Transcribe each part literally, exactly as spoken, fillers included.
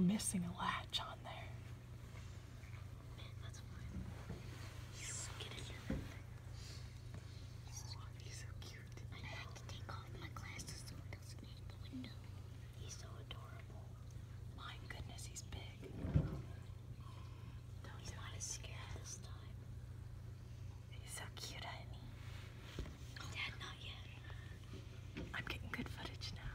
missing a latch on there. That's fine. Get in here. Oh, he's so cute. I had to take off my glasses so it doesn't hit the window. He's so adorable. My goodness, he's big. He's not as scared this time. He's so cute, honey. Dad, not yet. I'm getting good footage now.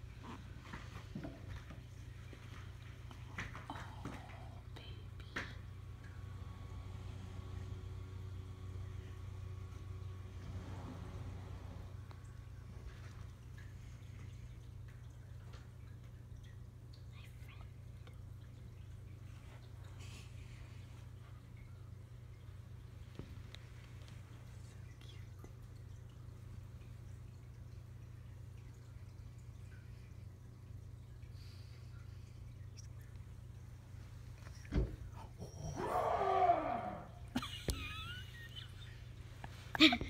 Oh, baby. My friend.